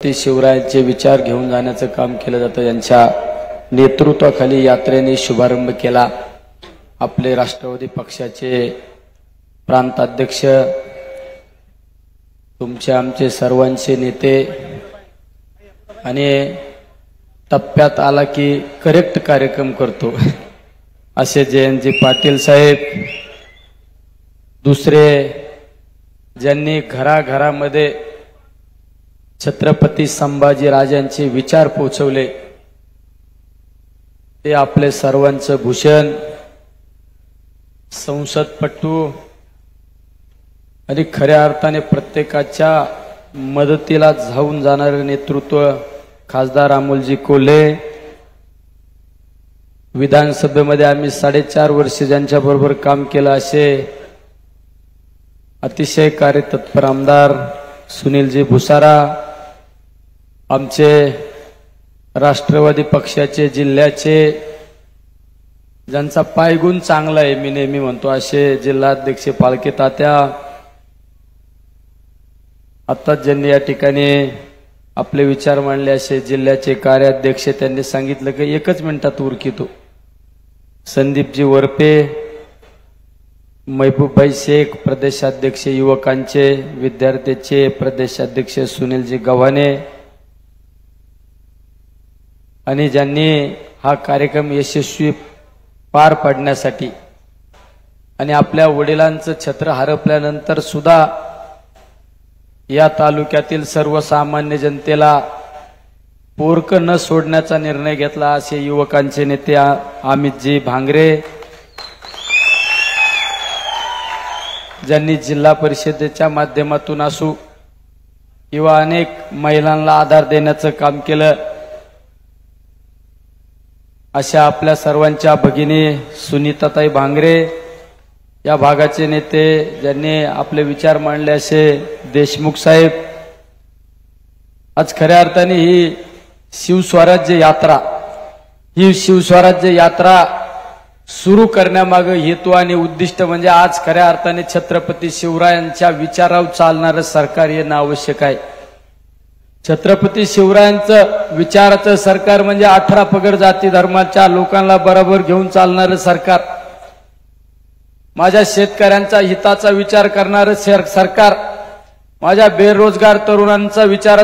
छत्रपती शिवरायांचे विचार घेऊन जाण्याचं काम केलं जातं। यांच्या नेतृत्वाखाली यात्रेने शुभारंभ केला। आपले राष्ट्रवादी पक्षाचे प्रांत अध्यक्ष, तुमचे आमचे सर्वांचे नेते आणि टप्प्यात आला की करेक्ट कार्यक्रम करतो असे जयंतजी पाटील साहेब, दुसरे ज्यांनी घराघरामध्ये छत्रपती संभाजी राजांचे विचार पोहोचवले ते आपले सर्वांचं भूषण, संसदपटू आणि खऱ्या अर्थाने प्रत्येकाच्या मदतीला धावून जाणारे नेतृत्व खासदार अमोलजी कोल्हे। विधानसभेमध्ये आम्ही 4.5 वर्ष ज्यांच्या बरोबर काम केलं असे अतिशय कार्यतत्पर आमदार सुनीलजी भुसारा, आमचे राष्ट्रवादी पक्षाचे जिल्ह्याचे ज्यांचा पायगुण चांगला आहे मी नेहमी म्हणतो असे जिल्हाध्यक्ष पालके तात्या, आताच ज्यांनी या ठिकाणी आपले विचार मांडले असे जिल्ह्याचे कार्याध्यक्ष, त्यांनी सांगितलं की 1 मिनिटात उरकितो, संदीपजी वरपे, महबूबभाई शेख प्रदेशाध्यक्ष युवकांचे, विद्यार्थ्यांचे प्रदेशाध्यक्ष सुनीलजी गव्हाणे, आणि ज्यांनी हा कार्यक्रम यशस्वी पार पाडण्यासाठी आणि आपल्या वडिलांचं छत्र हरपल्यानंतर सुद्धा या तालुक्यातील सर्वसामान्य जनतेला पोरक न सोडण्याचा निर्णय घेतला असे युवकांचे नेते अमितजी भांगरे, ज्यांनी जिल्हा परिषदेच्या माध्यमातून असो किंवा अनेक महिलांना आधार देण्याचं काम केलं, अशा आपल्या सर्वांच्या भगिनी सुनीताताई भांगरे, या भागाचे नेते ज्यांनी आपले विचार मांडले असे देशमुख साहेब। आज खऱ्या अर्थाने ही शिवस्वराज्य यात्रा सुरू करण्यामागे हेतू आणि उद्दिष्ट म्हणजे आज खऱ्या अर्थाने छत्रपती शिवरायांच्या विचारावर चालणारं सरकार येणं आवश्यक आहे। छत्रपती शिवरायांचं विचाराचं सरकार म्हणजे 18 पगड जाती धर्माच्या लोकांना बरोबर घेऊन चालणारं सरकार, माझ्या शेतकऱ्यांचा हिताचा विचार करणारं सरकार, माझ्या बेरोजगार तरुणांचा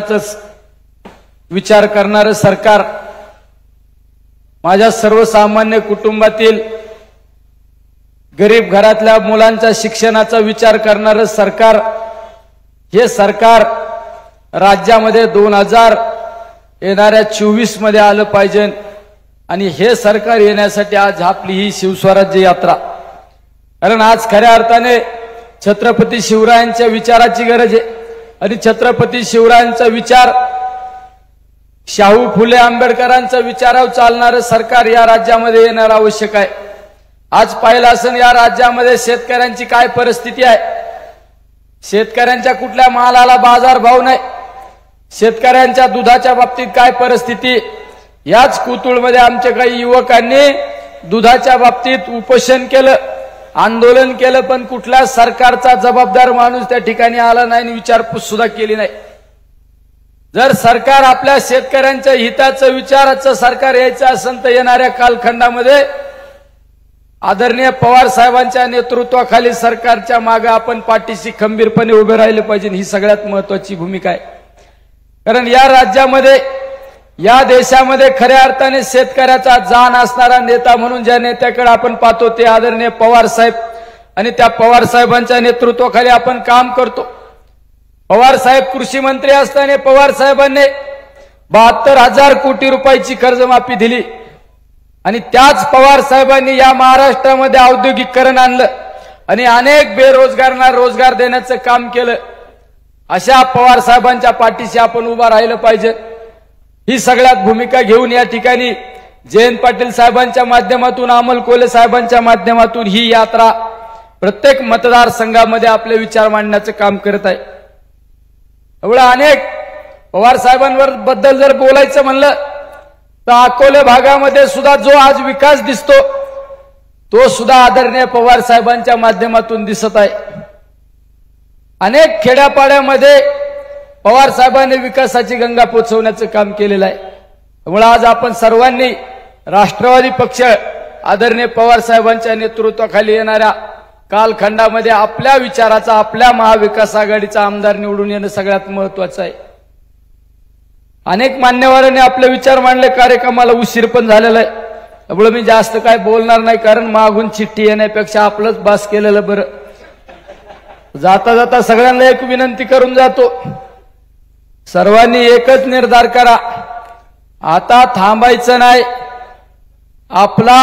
विचार करणारं सरकार, माझ्या सर्वसामान्य कुटुंबातील गरीब घरातल्या मुलांच्या शिक्षणाचा विचार करणारं सरकार, हे सरकार राज्यामध्ये 2000 येणाऱ्या 24 मध्ये आलं पाहिजे। आणि हे सरकार येण्यासाठी आज आपली ही शिवस्वराज्य यात्रा, कारण आज खऱ्या अर्थाने छत्रपती शिवरायांच्या विचाराची गरज आहे आणि छत्रपती शेवरायांचा विचार, शाहू फुले आंबेडकरांचा विचारावर चालणारं सरकार या राज्यामध्ये येणार आवश्यक आहे। आज पाहिलं असेल या राज्यामध्ये शेतकऱ्यांची काय परिस्थिती आहे, शेतकऱ्यांच्या कुठल्या मालाला बाजार भाव नाही, शेतकऱ्यांच्या दुधाच्या बाबतीत काय परिस्थिती, याच कुतुळमध्ये आमच्या काही युवकांनी दुधाच्या बाबतीत उपोषण केलं, आंदोलन केलं, पण कुठल्या सरकारचा जबाबदार माणूस त्या ठिकाणी आला नाही आणि विचारपूस सुद्धा केली नाही। जर सरकार आपल्या शेतकऱ्यांच्या हिताचं विचाराचं सरकार यायचं असेल तर येणाऱ्या कालखंडामध्ये आदरणीय पवार साहेबांच्या नेतृत्वाखाली सरकारच्या मागे आपण पाठीशी खंबीरपणे उभे राहिले पाहिजे, ही सगळ्यात महत्त्वाची भूमिका आहे। कारण या राज्यामध्ये, या देशामध्ये खऱ्या अर्थाने शेतकऱ्याचा जाण असणारा नेता म्हणून ज्या नेत्याकडे आपण पाहतो ते आदरणीय पवार साहेब, आणि त्या पवार साहेबांच्या नेतृत्वाखाली आपण काम करतो। पवार साहेब कृषी मंत्री असताना पवार साहेबांनी 72,000 कोटी रुपयाची कर्जमाफी दिली आणि त्याच पवार साहेबांनी या महाराष्ट्रामध्ये औद्योगिकीकरण आणलं आणि अनेक बेरोजगारांना रोजगार देण्याचं काम केलं। अशा पवार साहेबांच्या पाठीशी आपण उभा राहिलं पाहिजे। ही सगळ्यात भूमिका घेऊन या ठिकाणी जयंत पाटील साहेबांच्या माध्यमातून, अमोल कोल्हे साहेबांच्या माध्यमातून ही यात्रा प्रत्येक मतदारसंघामध्ये आपले विचार मांडण्याचं काम करत आहे। एवढं अनेक पवार साहेबांबद्दल जर बोलायचं म्हणलं तर अकोले भागामध्ये सुद्धा जो आज विकास दिसतो तो सुद्धा आदरणीय पवार साहेबांच्या माध्यमातून दिसत आहे। अनेक खेड्यापाड्यामध्ये पवार साहेबांनी विकासाची गंगा पोचवण्याचं काम केलेलं आहे। त्यामुळे आज आपण सर्वांनी राष्ट्रवादी पक्ष आदरणीय पवार साहेबांच्या नेतृत्वाखाली येणाऱ्या कालखंडामध्ये आपल्या विचाराचा, आपल्या महाविकास आघाडीचा आमदार निवडून येणं सगळ्यात महत्वाचं आहे। अनेक मान्यवरांनी आपले विचार मांडले, कार्यक्रमाला उशीर पण झालेला आहे, त्यामुळे मी जास्त काय बोलणार नाही, कारण मागून चिठ्ठी येण्यापेक्षा आपलंच बास केलेलं बरं। जाता जाता सगळ्यांना एक विनंती करून जातो, सर्वांनी एकच निर्धार करा, आता थांबायचं नाही। आपला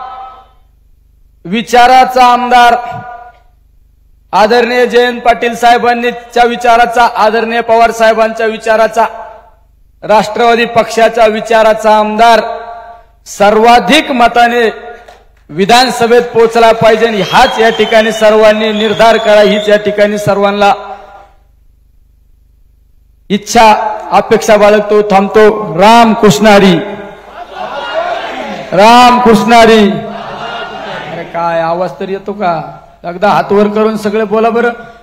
विचाराचा आमदार आदरणीय जयंत पाटील साहेबांच्या विचाराचा, आदरणीय पवार साहेबांच्या विचाराचा, राष्ट्रवादी पक्षाच्या विचाराचा आमदार सर्वाधिक मताने विधानसभेत पोहोचला पाहिजे, हाच या ठिकाणी सर्वांनी निर्धार करा, हीच या ठिकाणी सर्वांना इच्छा अपेक्षा बाळगतो। थांबतो। राम कृष्णारी, राम कृष्णारी। अरे काय आवाज तर येतो का? एकदा हात वर करून सगळे बोला बरं।